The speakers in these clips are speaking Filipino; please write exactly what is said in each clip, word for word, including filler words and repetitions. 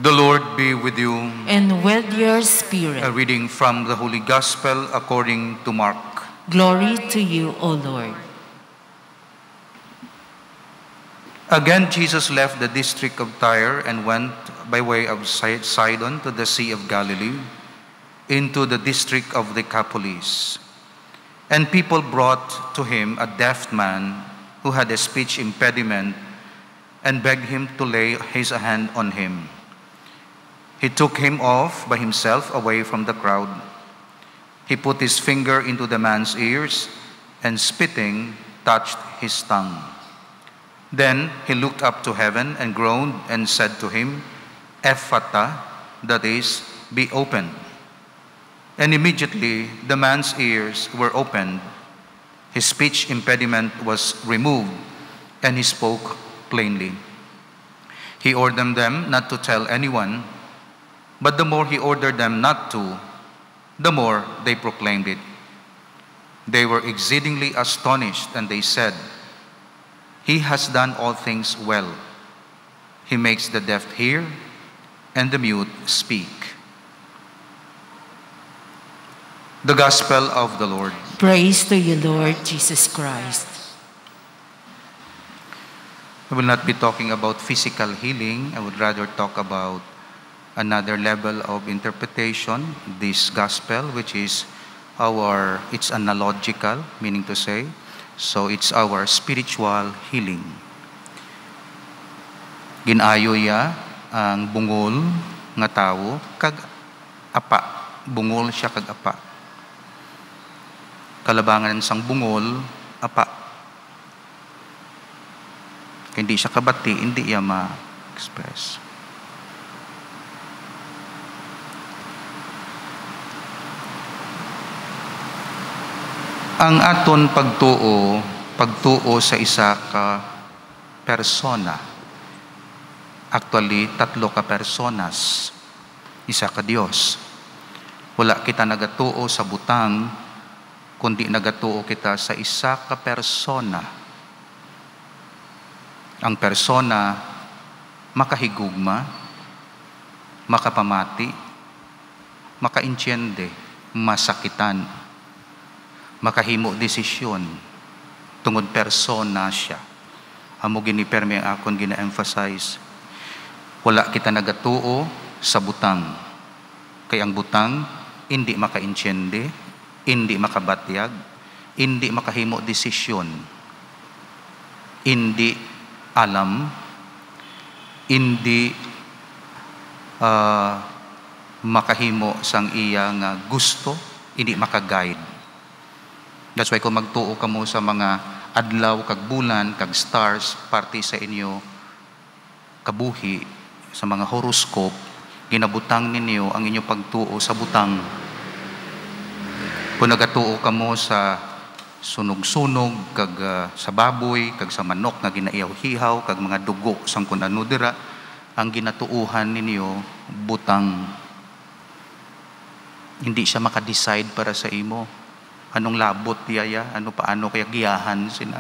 The Lord be with you. And with your spirit. A reading from the Holy Gospel according to Mark. Glory to you, O Lord. Again, Jesus left the district of Tyre and went by way of Sidon to the Sea of Galilee, into the district of Decapolis. And people brought to him a deaf man who had a speech impediment and begged him to lay his hand on him. He took him off by himself away from the crowd. He put his finger into the man's ears and, spitting, touched his tongue. Then he looked up to heaven and groaned and said to him, Ephata, that is, be opened. And immediately the man's ears were opened, his speech impediment was removed, and he spoke plainly. He ordered them not to tell anyone, but the more he ordered them not to, the more they proclaimed it. They were exceedingly astonished, and they said, He has done all things well. He makes the deaf hear and the mute speak. The Gospel of the Lord. Praise to you, Lord Jesus Christ. I will not be talking about physical healing. I would rather talk about another level of interpretation, this Gospel, which is our, it's analogical, meaning to say, so it's our spiritual healing. Ginayo ya ang bungol nga tao kag apa. Bungol siya kag apa. Kalabangan sang bungol, apa. Hindi siya kabati, hindi siya ma-express. Ang aton pagtuo, pagtuo sa isa ka persona. Actually, tatlo ka personas. Isa ka Diyos. Wala kita nagatuo sa butang, kundi nagatuo kita sa isa ka persona. Ang persona, makahigugma, makapamati, makaintyende, masakitan, makahimo desisyon, tungod persona siya. Amo giniperme ang akon gina-emphasize. Wala kita nagatuo sa butang. Kay ang butang, hindi makaintyende, hindi makabatyag, hindi makahimo desisyon, hindi alam, hindi uh, makahimo sang iya nga gusto, hindi makaguide. That's why kung magtuo ka mo sa mga adlaw, kag bulan, kag stars, parte sa inyo kabuhi, sa mga horoscope, ginabutang ninyo ang inyo pagtuo sa butang. Kung nagatuo ka mo sa sunog-sunog, kag uh, sa baboy, kag sa manok nga ginaiyaw-hihaw, kag mga dugo sang kun ano dira, ang ginatuuhan ninyo butang. Hindi siya makadecide para sa imo. Anong labot tiyaya? Ano paano kaya giyahan sina?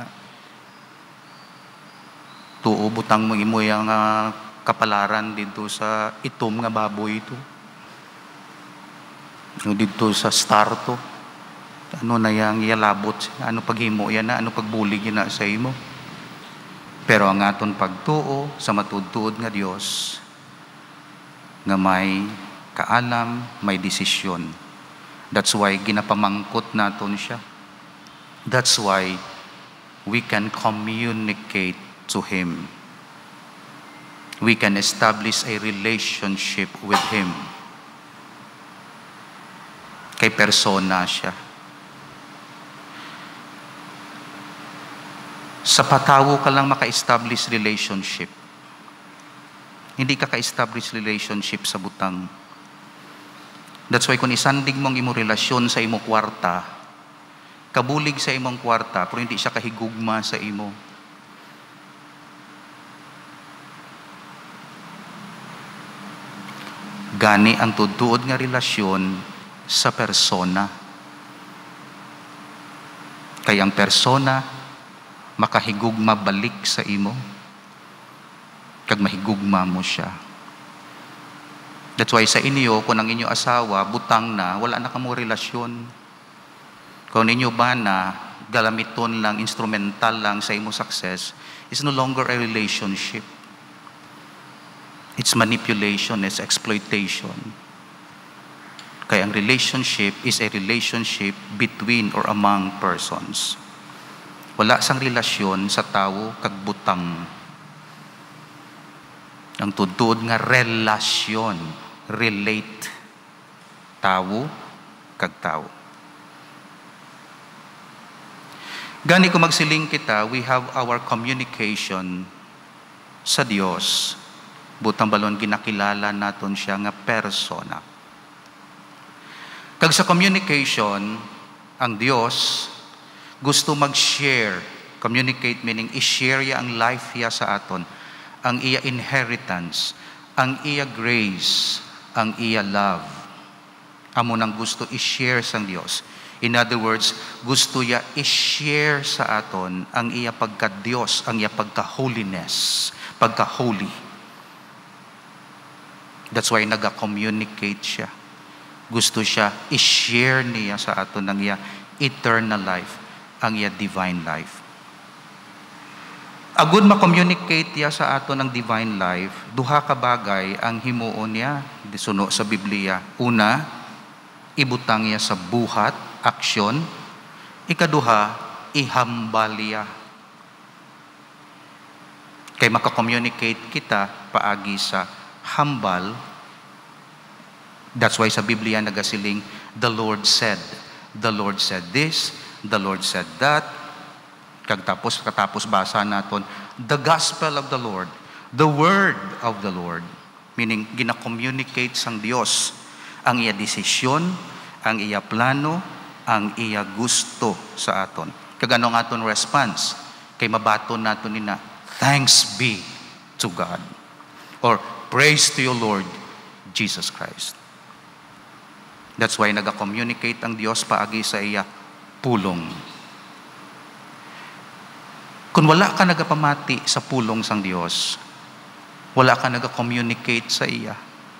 Tuo butang mo imo yang uh, kapalaran dito sa itom nga baboy ito. Dito sa star to. Ano na yang iyalabot? Ano paghimo yan na? Ano pagbulig yan na sa imo? Pero ang aton pagtuo sa matudtuod nga Dios nga may kaalam, may desisyon. That's why ginapamangkot naton siya. That's why we can communicate to Him. We can establish a relationship with Him. Kay persona siya. Sa patawo ka lang maka-establish relationship. Hindi ka ka-establish relationship sa butang. That's why kung isandig mong imo relasyon sa imo kwarta, kabulig sa imong kwarta, pero hindi siya kahigugma sa imo. Gani ang tudtuod nga relasyon sa persona. Kay ang persona, makahigugma balik sa imo, kag mahigugma mo siya. That's why sa inyo, kung ang inyo asawa, butang na, wala na kamo relasyon. Kung inyo ba na, galamiton lang, instrumental lang sa imo success, it's no longer a relationship. It's manipulation, it's exploitation. Kaya ang relationship is a relationship between or among persons. Wala sang relasyon sa tao kag butang. Ang tudtod nga relasyon, relate, tao kag tao. Gani kung magsiling kita, we have our communication sa Dios. Butang balon ginakilala naton siya nga persona. Kag sa communication, ang Dios gusto mag-share. Communicate meaning i-share ya ang life ya sa aton, ang iya inheritance, ang iya grace, ang iya love. Amo nang gusto i-share sang Dios. In other words, gusto ya i-share sa aton ang iya pagka-Diyos, ang iya pagka-holiness, pagka-holy. That's why naga-communicate siya. Gusto siya i-share niya sa aton ang iya eternal life, ang iya divine life. Agud ma-communicate niya sa aton ang divine life, duha ka bagay ang himuon niya disuno sa Biblia. Una, ibutang niya sa buhat, aksyon. Ikaduha, ihambal niya. Kay maka-communicate kita paagi sa hambal. That's why sa Biblia nagasiling, the Lord said. The Lord said this, the Lord said that. Kagtapos, katapos basa naton, the gospel of the Lord, the word of the Lord. Meaning, gina-communicate sang Dios ang iya desisyon, ang iya plano, ang iya gusto sa aton. Kagano nga aton response? Kay mabaton naton nina, thanks be to God. Or, praise to you, Lord Jesus Christ. That's why naga-communicate ang Diyos paagi sa iya pulong. Kung wala ka nagapamati sa pulong sang Diyos, wala ka naga-communicate sa iya.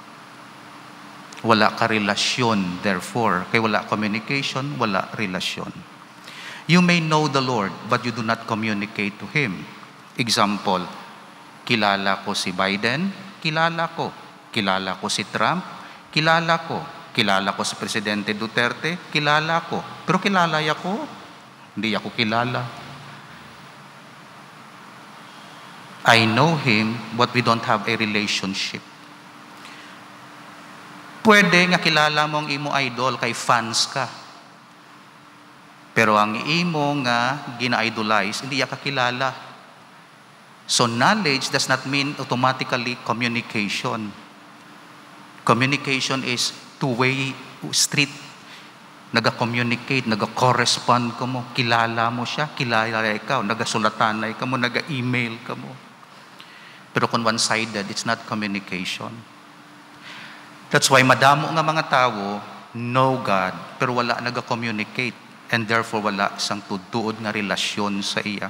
Wala ka relasyon, therefore. Kaya wala communication, wala relasyon. You may know the Lord, but you do not communicate to Him. Example, kilala ko si Biden, kilala ko. Kilala ko si Trump, kilala ko. Kilala ko si Presidente Duterte, kilala ko. Pero kilala ya ko? Hindi ako kilala. I know him, but we don't have a relationship. Pwede nga kilala mo ang imo idol kay fans ka. Pero ang imo nga gina-idolize, hindi ya kakilala. So knowledge does not mean automatically communication. Communication is two-way street. Naga-communicate, naga-correspond ka mo, kilala mo siya, kilala ikaw, nagasulatanay ka mo, naga-email ka mo. Pero kung one-sided, it's not communication. That's why madamo nga mga tao know God, pero wala naga-communicate, and therefore wala sang tutuod nga relasyon sa iya.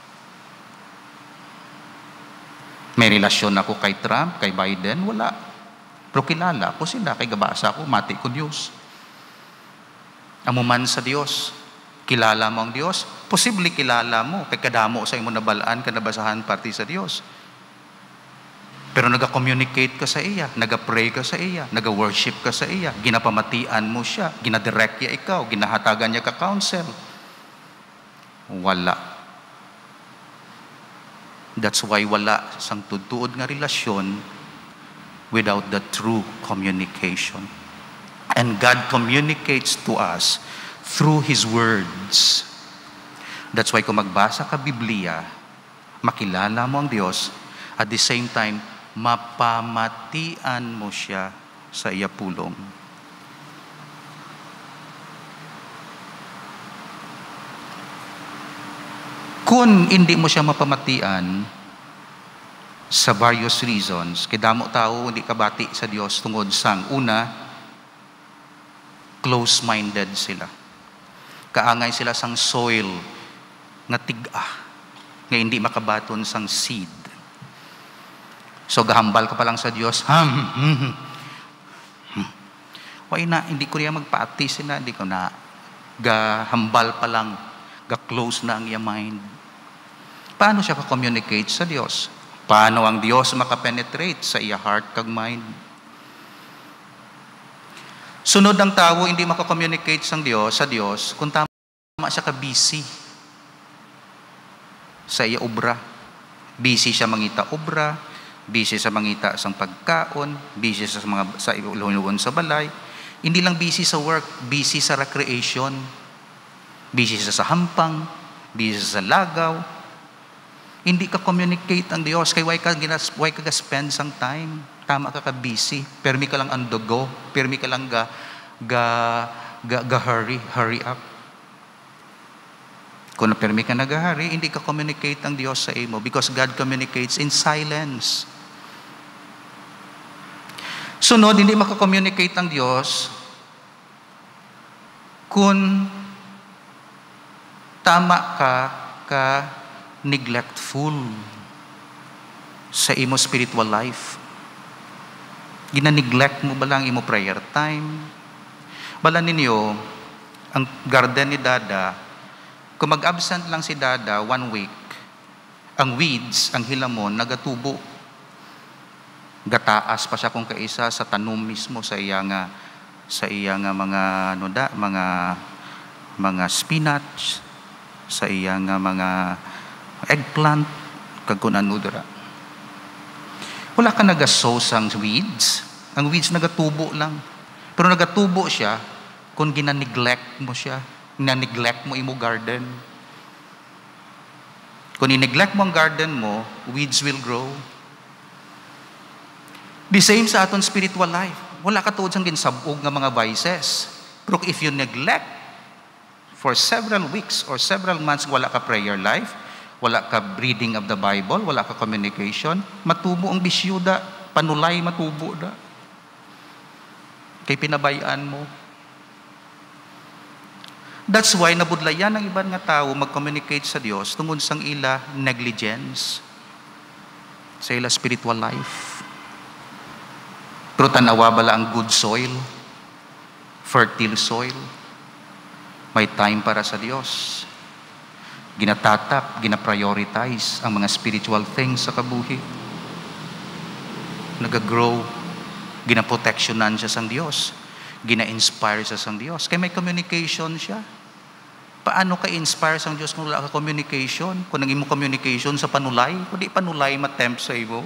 May relasyon ako kay Trump, kay Biden, wala. Pero kilala ko sila, kay gabasa ko, mati ko Diyos. Amuman sa Diyos, kilala mo ang Diyos, posible kilala mo, kay kadamo sa imo nabalaan, kanabasahan parti sa Diyos. Pero naga-communicate ka sa iya, naga-pray ka sa iya, naga-worship ka sa iya, ginapamatian mo siya, ginadirect niya ikaw, ginahatagan niya ka counsel. Wala. That's why wala sang tutuod nga relasyon without the true communication. And God communicates to us through His words. That's why kung magbasa ka Biblia, makilala mo ang Diyos, at the same time, mapamatian mo siya sa iya pulong. Kung hindi mo siya mapamatian, sa various reasons, kay damo tao hindi kabati sa Dios tungod sang una, close-minded sila. Kaangay sila sang soil nga tiga, nga hindi makabaton sang seed. So gahambal ka pa lang sa Dios, ham, hmm, Why na, hindi ko niya magpa-atis na, hindi ko na, ga-hambal pa lang, ga-close na ang iya mind. Paano siya ka-communicate sa Diyos? Paano ang Diyos makapenetrate sa iya heart kag mind? Sunod ang tao, hindi makakommunicate sa Diyos, sa Diyos, kung tama siya ka-busy sa iya obra. Busy siya mangita obra, busy sa mangita sa pagkaon, busy sa mga sa ilunuon sa balay. Hindi lang busy sa work, busy sa recreation, busy sa sa hampang, busy sa lagaw. Hindi ka communicate ang Diyos. Kaya why ka, why ka spend sang time? Tama ka ka-busy. Permi ka lang on the go. Permi ka lang ga, ga, ga, ga hurry, hurry up. Kung na-permi ka nag-hurry, hindi ka communicate ang Diyos sa imo because God communicates in silence. Sunod, hindi makakommunicate ang Diyos kung tama ka ka neglectful sa imo spiritual life. Gina-neglect mo ba lang imo prayer time? Bala ninyo, ang garden ni Dada, kung mag-absent lang si Dada one week, ang weeds, ang hilamon, nagatubo. Gataas pa siya kung kaisa sa tanom mismo sa iya nga sa iya nga mga ano da, mga mga spinach, sa iya nga mga eggplant, kag kun ano dira. Wala ka nagasow sang weeds. Ang weeds nagatubo lang. Pero nagatubo siya kung gina-neglect mo siya. Gina-neglect mo imo garden. Kung i-neglect mo ang garden mo, weeds will grow. The same sa aton spiritual life. Wala ka tuod sang ginsabog nga mga vices. Pero if you neglect for several weeks or several months, wala ka prayer life, wala ka reading of the Bible, wala ka communication, matubo ang bisyuda, panulay matubo da. Kay pinabayaan mo. That's why nabudlayan ng ibang nga tao mag-communicate sa Dios tungod sang ila negligence sa ila spiritual life. Pero tanawa bala ang good soil, fertile soil, may time para sa Dios. Ginatatap, gina-prioritize ang mga spiritual things sa kabuhi. Nag-grow, gina-protectionan siya sang Diyos. Gina-inspire siya sang Diyos. Kaya may communication siya. Paano ka inspire sang Diyos kung wala ka communication? Kung nangin mo communication sa panulay, kung di panulay matempt sa iyo.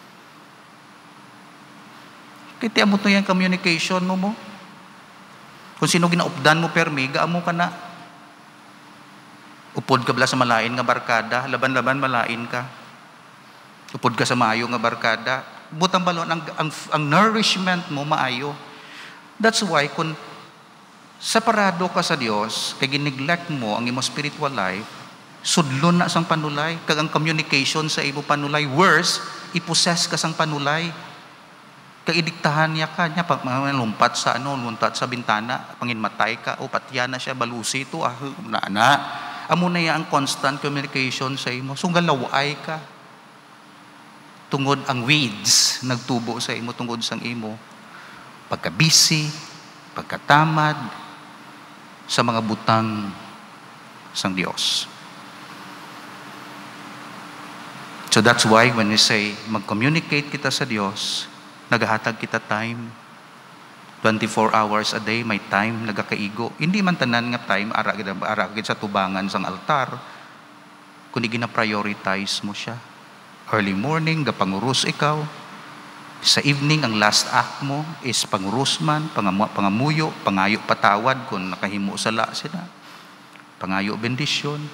Kaya tiyan mo ito yung communication mo mo. Kung sino ginaupdan mo permi, gaamo ka na. Upod ka bala sa malain nga barkada, laban-laban malain ka. Upod ka sa maayo nga barkada, butang balon ang, ang, ang nourishment mo maayo. That's why kung separado ka sa Dios, kay gineglect mo ang imo spiritual life, sudlon na sang panulay, kag ang communication sa imo panulay, worse, ipossess ka sang panulay. Kag idiktahan niya ka niya pag lumpat sa ano, lumpat sa bintana, panginmatay ka, o patya na siya, balusi ito, ah, na na. Amo na yan ang constant communication sa imo. Sunggal laway ka. Tungod ang weeds nagtubo sa imo tungod sang imo. Pagka-busy, pagkatamad sa mga butang sang Dios. So that's why when we say mag-communicate kita sa Dios, naghahatag kita time. twenty-four hours a day, may time, nagakaigo. Hindi man tanan nga time, ara gid sa tubangan sang altar. Kundi gina-prioritize mo siya. Early morning, gapangurus ikaw. Sa evening, ang last act mo is pangurus man, pangamu, pangamuyo, pangayo patawad kung nakahimo sala sila. Pangayo bendisyon.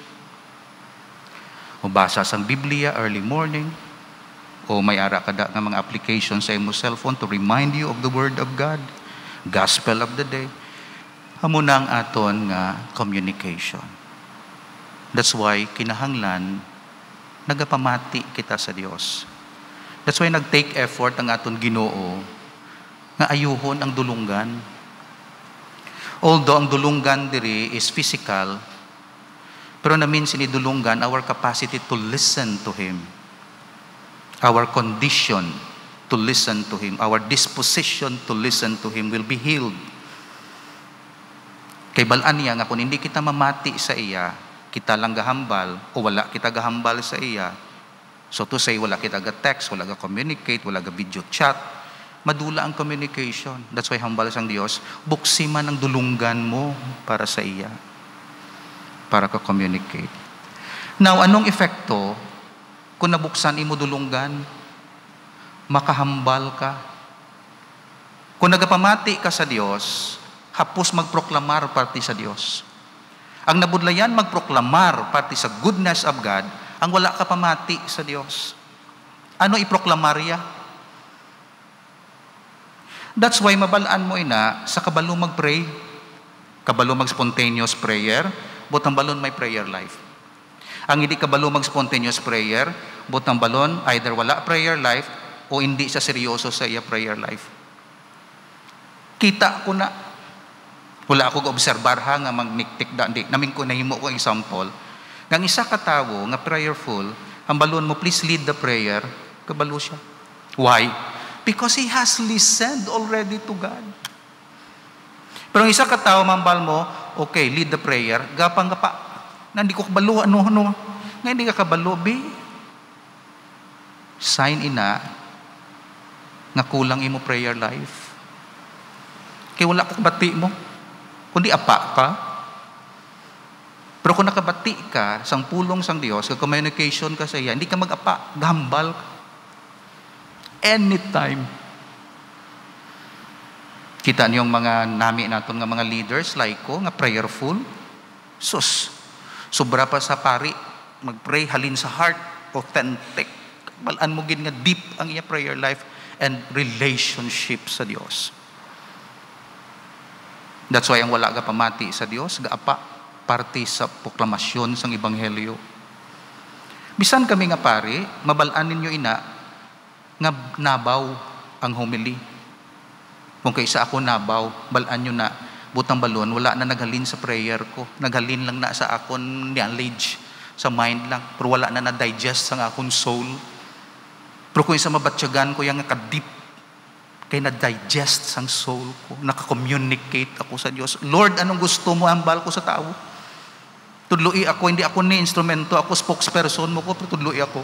O basa sang Biblia, early morning. O may ara kada nga mga application sa imo cellphone to remind you of the Word of God. Gospel of the day. Amo na ang aton nga communication. That's why kinahanglan nagapamati kita sa Dios. That's why nag-take effort ang aton Ginoo nga ayuhon ang dulunggan. Although ang dulunggan diri is physical, pero namin sinidulunggan our capacity to listen to Him. Our condition to listen to Him, our disposition to listen to Him will be healed Kay balaan niya nga kung hindi kita mamati sa iya, kita lang gahambal o wala kita gahambal sa iya. So to say, wala kita ga-text, wala ga-communicate, wala ga-video chat, madula ang communication. That's why hambal sang Dios, buksi man ang dulunggan mo para sa iya, para ka-communicate. Now, anong epekto kung nabuksan imo dulunggan? Makahambal ka. Kung nagapamati ka sa Dios, hapos magproklamar parte sa Dios. Ang nabudlayan magproklamar parte sa goodness of God, ang wala ka pamati sa Dios. Ano iproklamarya? That's why mabalaan mo ina sa kabalo mag-pray, kabalo mag-spontaneous prayer, butang balon may prayer life. Ang hindi kabalo mag-spontaneous prayer, butang balon either wala prayer life o hindi sa seryoso sa iya prayer life. Kita ko na, wala ako ga-obserbar ha nga magniktik da, hindi, namin ko nahimo ko example, ng isa ka tawo nga prayerful, ang balon mo, please lead the prayer, kabalo siya. Why? Because he has listened already to God. Pero ang isa ka tawo, mambal mo, okay, lead the prayer, gapang gapa, na hindi ko kabalo, ano, ano, nga hindi ka kabalo, be, sign ina, nga kulang imo prayer life. Kaya wala ka bati mo, kundi apa ka. Pero kung nakabati ka sang pulong sang Dios, kag communication ka sa iya, hindi ka mag-apa, gambal ka. Anytime. Kita niyong mga nami naton nga mga leaders like ko nga prayerful. Sus. Sobra pa sa pari, mag-pray halin sa heart, authentic. Balaan mo gid nga deep ang iya prayer life and relationship sa Dios. That's why ang wala ka pamati sa Dios, gaapa parte sa proklamasyon sang ebanghelyo. Bisan kami nga pare, mabalaan ninyo ina nga nabaw ang homily. Kung kaysa ako nabaw, balaan nyo na butang balon, wala na naghalin sa prayer ko. Naghalin lang na sa akon knowledge, sa mind lang, pero wala na na-digest sa akon soul. Pero kung isa mabatsyagan ko yung ka-deep, kaya na-digest sang soul ko, naka-communicate ako sa Diyos. Lord, anong gusto mo ambal ko sa tao? Tudloi ako, hindi ako ni instrumento, ako spokesperson mo ko, pero tudloi ako.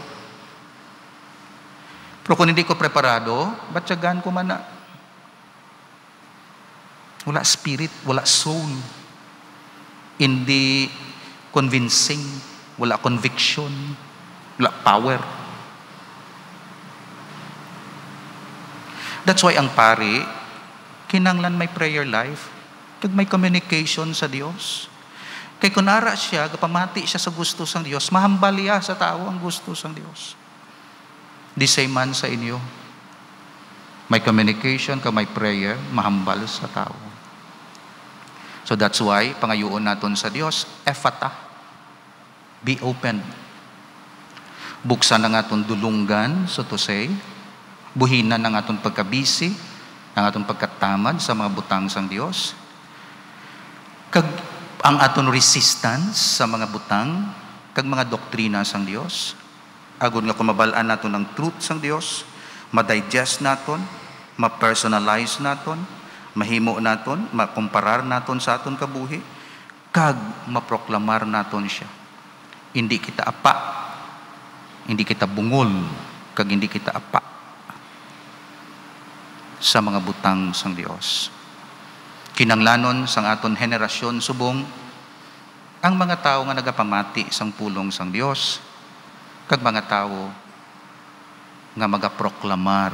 Pero kung hindi ko preparado, batsyagan ko man na. Wala spirit, wala soul. Hindi convincing, wala conviction, wala power. That's why ang pari, kinanglan may prayer life, kag may communication sa Dios. Kay kunara siya, kapamati siya sa gusto sang Dios, mahambal niya sa tao ang gusto sang Dios. Di same man sa inyo. May communication, ka may prayer, mahambal sa tao. So that's why, pangayuon naton sa Dios, ephata, be open. Buksan na nga itong dulunggan, so to say, buhinan ng atong pagkabisi, ng atong pagkatamad sa mga butang sang Dios. Kag ang atong resistance sa mga butang, kag mga doktrina sang Dios. Agon nga kumabalaan naton ng truth sang Dios, ma-digest naton, ma-personalize naton, mahimo naton, makumparar naton sa aton kabuhi, kag maproklamar naton siya. Hindi kita apa, hindi kita bungol, kag hindi kita apa sa mga butang sang Dios. Kinanglanon sang aton henerasyon subong ang mga tao nga nagapamati sang pulong sang Dios, kag mga tao nga magaproklamar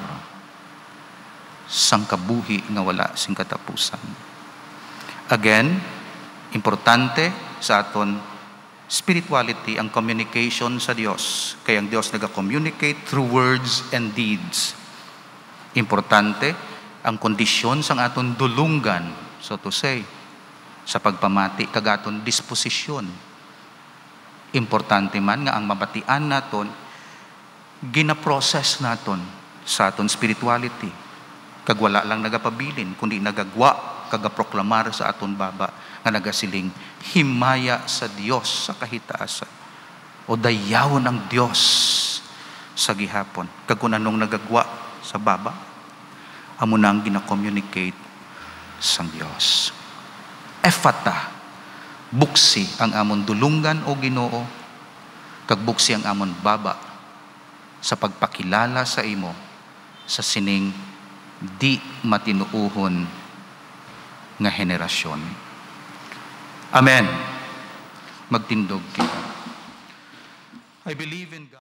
sang kabuhi nga wala sing katapusan. Again, importante sa aton spirituality ang communication sa Dios. Kaya ang Dios naga-communicate through words and deeds. Importante ang kondisyon sang aton dulunggan, so to say, sa pagpamati kag aton disposisyon. Importante man nga ang mabatian naton gina-process naton sa aton spirituality. Kag wala lang nagapabilin kundi nagagwa kagaproklamar sa aton baba nga nagasiling himaya sa Dios sa kahitaasan o dayawon ang Dios sa gihapon. Kag kun anong nagagwa sa baba, amo na ang gina-communicate sang Dios. Ephata, buksi ang amon dulungan o Ginoo, kag buksi ang amon baba sa pagpakilala sa imo sa sining di matinuuhon nga henerasyon. Amen. Magtindog kita. I believe in God.